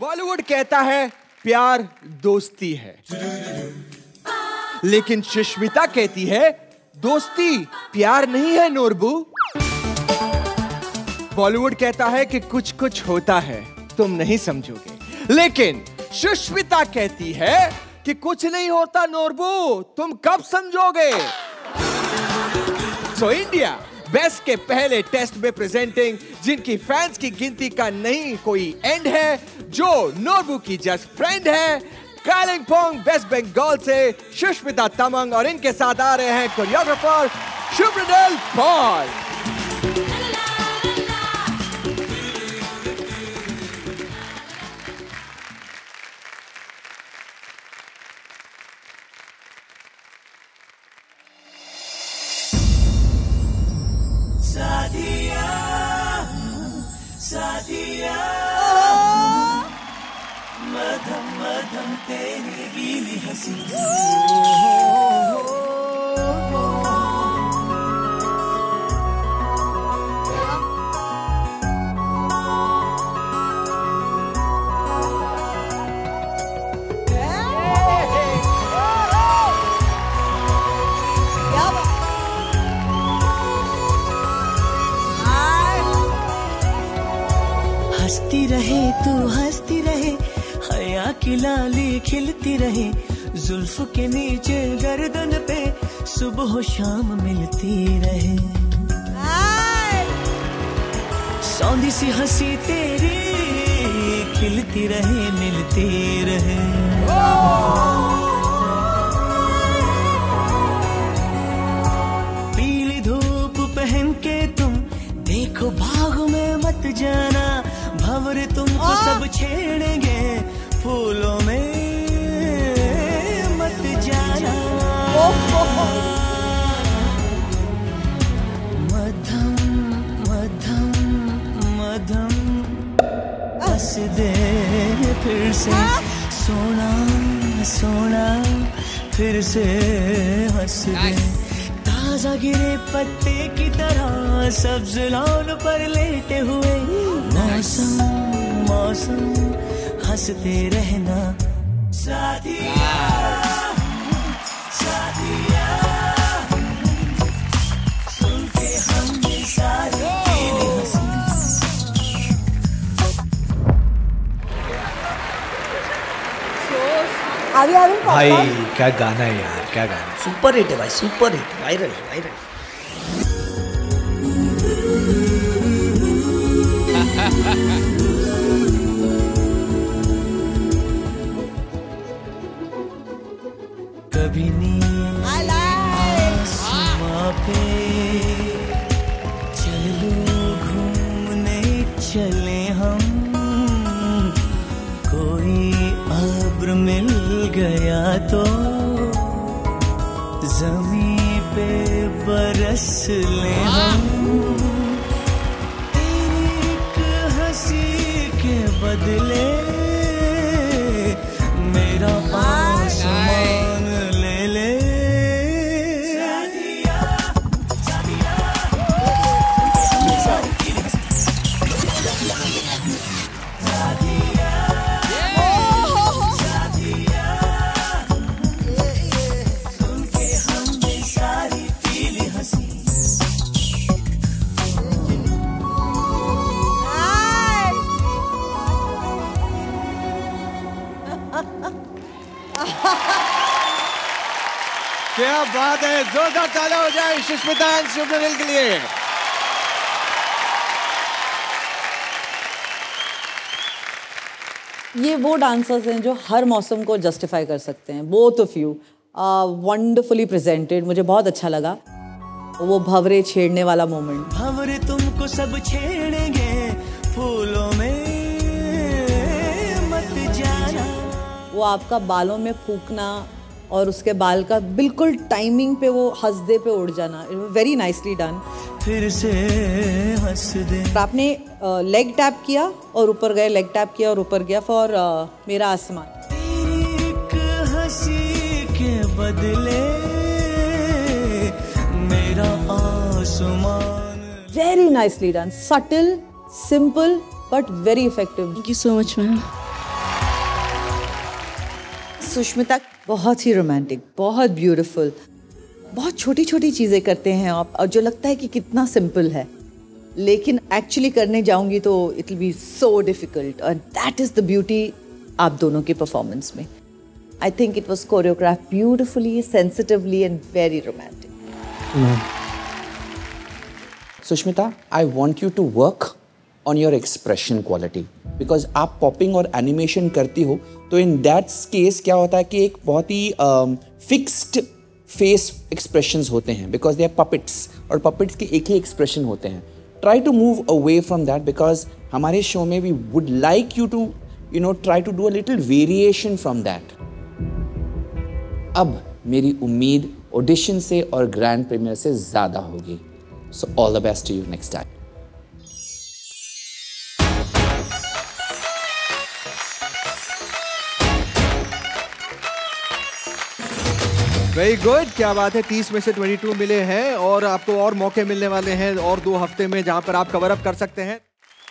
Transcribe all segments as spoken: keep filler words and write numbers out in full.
बॉलीवुड कहता है प्यार दोस्ती है, लेकिन सुष्मिता कहती है दोस्ती प्यार नहीं है नोरबू। बॉलीवुड कहता है कि कुछ कुछ होता है तुम नहीं समझोगे, लेकिन सुष्मिता कहती है कि कुछ नहीं होता नोरबू, तुम कब समझोगे। सो इंडिया बेस्ट के पहले टेस्ट में प्रेजेंटिंग, जिनकी फैंस की गिनती का नहीं कोई एंड है, जो नोरबू की जस्ट फ्रेंड है, कालिंपोंग वेस्ट बंगाल से सुष्मिता तमंग, और इनके साथ आ रहे हैं कोरियोग्राफर शुभ्रदल पॉल। साथिया, साथिया, मधम मधम तेरी गीली हंसी। हंसती रहे तू हंसती रहे, हया की लाली खिलती रहे, जुल्फ के नीचे गर्दन पे सुबह शाम मिलती रहे। सौंधी सी हंसी तेरी खिलती रहे मिलती रहे। पीली धूप पहन के तुम देखो बाग में मत जाना, भंवरे तुमको सब छेड़ेंगे, फूलों में मत जाना। मधम मधम मधम हंस दे फिर से, सोना सोना फिर से हंस दे। ताजा गिरे पत्ते की तरह सब्ज लॉन पर लेटे हुए, मौसम मौसम हंसते रहना। साथिया, साथिया, सुन के हमने सारी तेरी हंसी। भाई क्या गाना है यार, क्या गाना। सुपर हिट है भाई, सुपर हिट, वायरल वायरल। कभी नींद आसमां पे चलो घूमने चले हम, कोई अब्र मिल गया तो ज़मीं पे बरस ले हम। तेरी एक हंसी के बदले मेरा आसमान ले ले। साथिया, साथिया, सुन के हमने सारी पीली हंसी। क्या बात है, जोरदार ताली हो जाए सुष्मिता एंड शुभ्रदल के लिए। ये वो डांसर्स हैं जो हर मौसम को जस्टिफाई कर सकते हैं। Both of you wonderfully presented, मुझे बहुत अच्छा लगा वो भंवरे छेड़ने वाला मोमेंट। भंवरे तुमको सब छेड़ेंगे, फूलों में मत जाना। वो आपका बालों में फूकना और उसके बाल का बिल्कुल टाइमिंग पे वो हंसदे पे उड़ जाना, वेरी नाइसली डन। फिर से हंस दे। आपने लेग टैप किया और ऊपर गए, लेग टैप किया और ऊपर गया फॉर मेरा आसमान। तेरी एक हंसी के बदले मेरा आसमान। Very nicely done, subtle, simple but very effective. Thank you so much ma'am. Sushmita बहुत ही रोमांटिक, बहुत ब्यूटीफुल, बहुत छोटी छोटी चीज़ें करते हैं आप, और जो लगता है कि कितना सिंपल है, लेकिन एक्चुअली करने जाऊंगी तो it will be so difficult, और दैट इज़ द ब्यूटी आप दोनों के परफॉर्मेंस में. I think it was choreograph beautifully, sensitively and very romantic. Sushmita, I want you to work on your expression quality, because आप popping और animation करती हो, तो इन दैट केस क्या होता है कि एक बहुत ही फिक्स्ड फेस एक्सप्रेशंस होते हैं, बिकॉज दे आर पपेट्स, और पपेट्स के एक ही एक्सप्रेशन होते हैं. Try to move away from that, because हमारे शो में we would like you to you know try to do a little variation from that. अब मेरी उम्मीद ऑडिशन से और ग्रैंड प्रीमियर से ज़्यादा होगी. So all the best to you next time. Very good, क्या बात है. तीस में से बाईस मिले हैं और आपको और मौके मिलने वाले हैं और दो हफ्ते में, जहां पर आप कवर अप कर सकते हैं.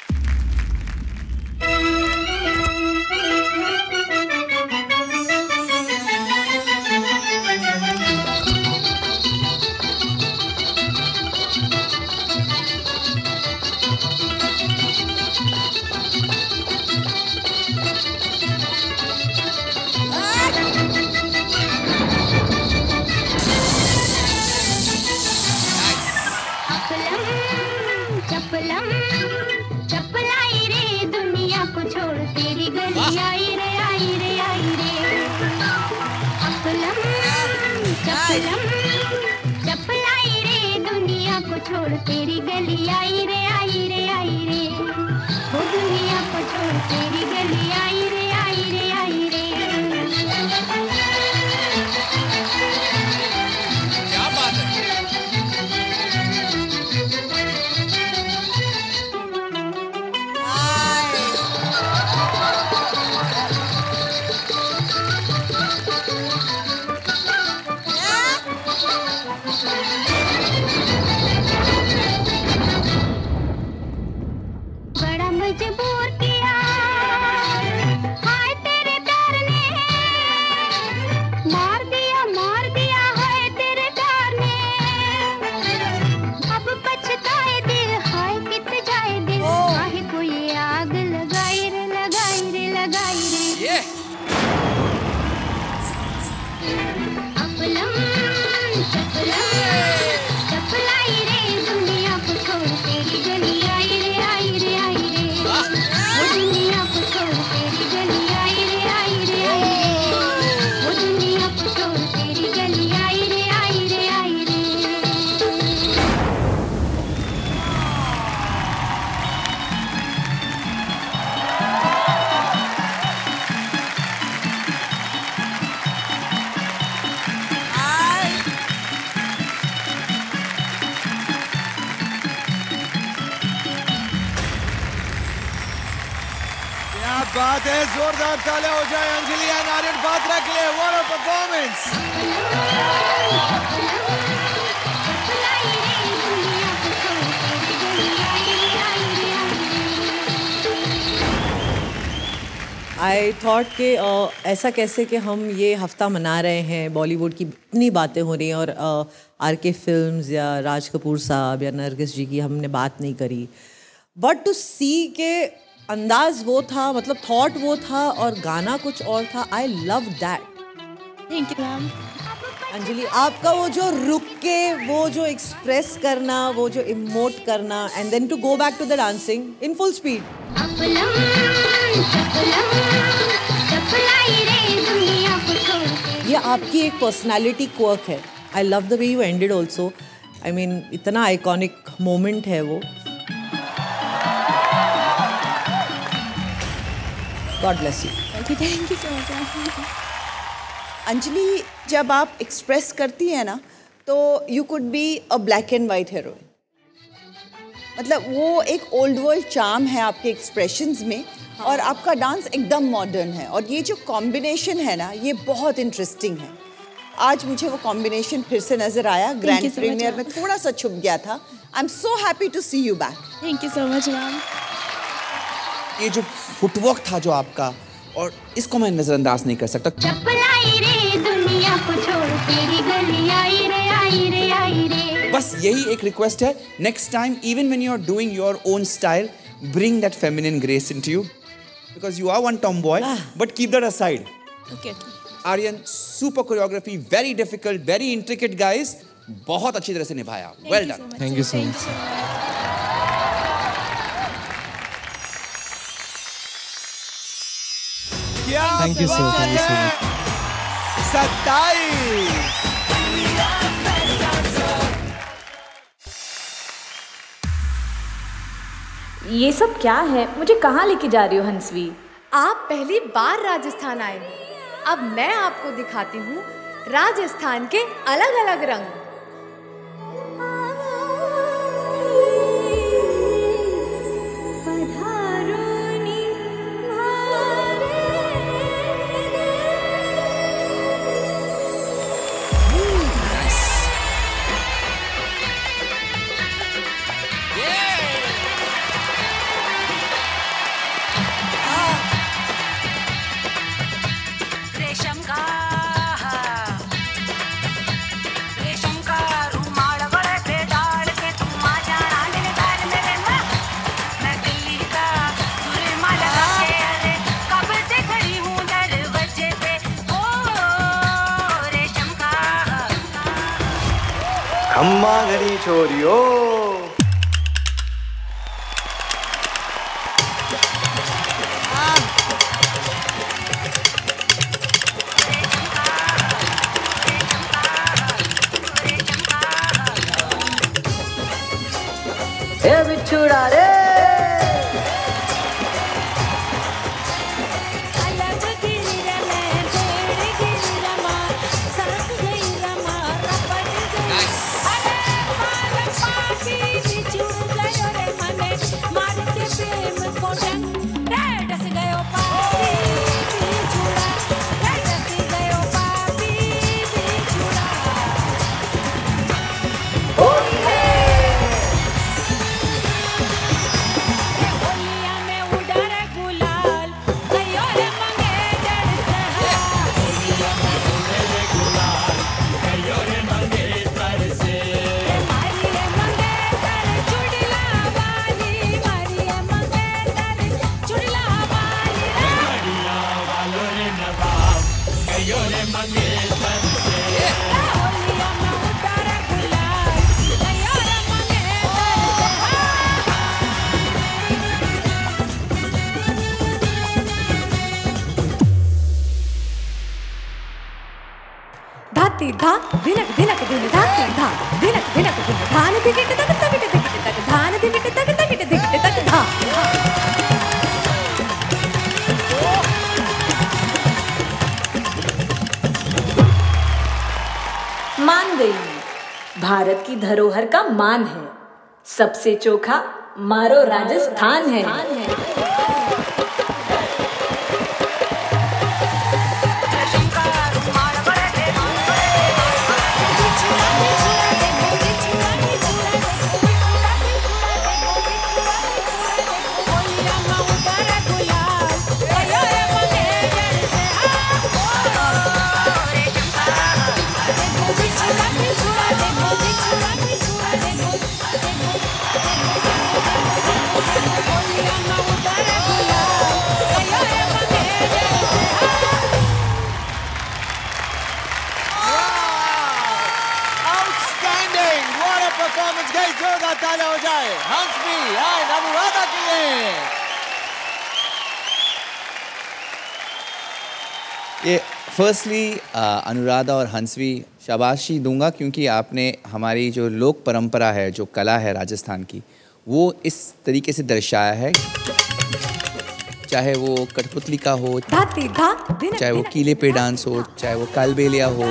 छोड़ तेरी गली आई रे आई रे आई रे, वो दुनिया को छोड़ तेरी गली आई रे आई रे आई रे. क्या बात है. मजबूर किया हाय तेरे प्यार ने, मार दिया मार दिया हाय तेरे प्यार ने. अब पछताए दिल हाय कित जाए दिल, काहे को ये आग लगाई रे लगाई रे लगाई रे. अपलम चपलम चपलाई रे, दुनिया को छोड़ तेरी गली आई रे आई रे आई रे, वो दुनिया को छोड़ तेरी गली आई रे आई रे आई रे, वो दुनिया को छोड़ तेरी गली आई रे आई रे आई रे. क्या बात है, जोरदार तालियां हो जाए अंजलि एंड आर्यन बात्रा के लिए. What a performance. I thought कि ऐसा कैसे कि हम ये हफ्ता मना रहे हैं, बॉलीवुड की इतनी बातें हो रही हैं और आर के फिल्म्स या राज कपूर साहब या नरगिस जी की हमने बात नहीं करी, बट टू सी के अंदाज वो था, मतलब थॉट वो था और गाना कुछ और था. I love that. Thank you ma'am. Anjali, आपका वो जो रुक के वो जो एक्सप्रेस करना, वो जो इमोट करना, and then to go back to the dancing in full speed. ये आपकी एक पर्सनालिटी क्वर्क है. I love the way you ended also. I mean इतना आइकॉनिक मोमेंट है वो. God bless you. Thank you, thank you so much. Anjali, जब आप express करती हैं ना, तो you could be a black and white heroine. मतलब वो एक ओल्ड वर्ल्ड चार्म है आपके एक्सप्रेशंस में. हाँ. और आपका डांस एकदम मॉडर्न है, और ये जो कॉम्बिनेशन है ना, ये बहुत इंटरेस्टिंग है. आज मुझे वो कॉम्बिनेशन फिर से नजर आया. ग्रैंड प्रीमियर में थोड़ा सा छुप गया था. I am so happy to see you back. Thank you so much ma'am. ये जो फुटवर्क था जो आपका, और इसको मैं नजरअंदाज नहीं कर सकता. चपलाई को छोड़ तेरी गली आई रे आई रे आई रे। बस यही एक रिक्वेस्ट है, next time even when you are doing your own style, bring that feminine grace into you because you are one tomboy, but keep that aside. Okay. Aryan, super choreography, very difficult, very intricate guys. बहुत अच्छी तरह से निभाया. Well done. Thank you so much. क्या Thank you, sir. Thank you so much. सत्ताईस ये सब क्या है? मुझे कहाँ लेके जा रही हो हंसवी? आप पहली बार राजस्थान आए हो, अब मैं आपको दिखाती हूँ राजस्थान के अलग अलग रंग। अम्मा घरी छोरियो ए बिछुड़ा रे धा धिनक धिनक धिन धाती धा धिनक धिनक धिन धान धिगिट तक तक धिगिट तक धान धिगिट तक तक धिगिट तक धा। मान गई, भारत की धरोहर का मान है, सबसे चोखा मारो राजस्थान है। तालियां हो जाए हंसवी एंड अनुराधा के लिए। ये फर्स्टली अनुराधा और हंसवी शाबाशी दूंगा क्योंकि आपने हमारी जो लोक परंपरा है, जो कला है राजस्थान की, वो इस तरीके से दर्शाया है, चाहे वो कठपुतली का हो, चाहे वो कीले पे डांस हो, चाहे वो कालबेलिया हो।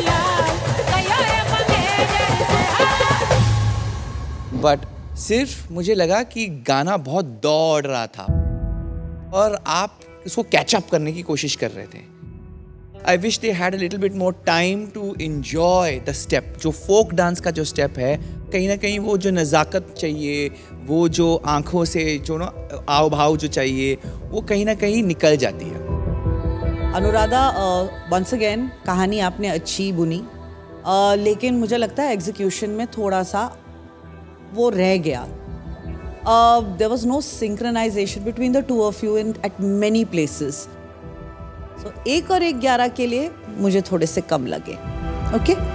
बट सिर्फ मुझे लगा कि गाना बहुत दौड़ रहा था और आप इसको कैचअप करने की कोशिश कर रहे थे। I wish they had a little bit more time to enjoy the step. जो फोक डांस का जो स्टेप है, कहीं ना कहीं वो जो नज़ाकत चाहिए, वो जो आंखों से जो ना आव भाव जो चाहिए, वो कहीं ना कहीं निकल जाती है। अनुराधा, वंस अगेन कहानी आपने अच्छी बुनी, uh, लेकिन मुझे लगता है एग्जीक्यूशन में थोड़ा सा वो रह गया. There was no synchronisation between the two of you in at many places. So एक और एक ग्यारह के लिए मुझे थोड़े से कम लगे. Okay okay?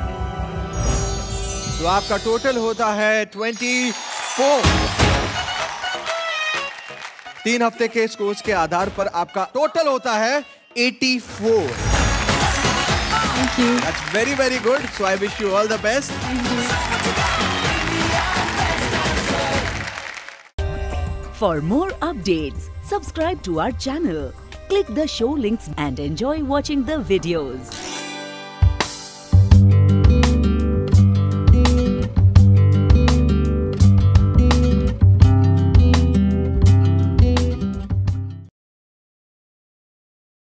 तो आपका टोटल होता है ट्वेंटी फोर. तीन हफ्ते के स्कोर्स के आधार पर आपका टोटल होता है eighty four. Thank you. That's very very good. So I wish you all the best. For more updates, subscribe to our channel, click the show links and enjoy watching the videos.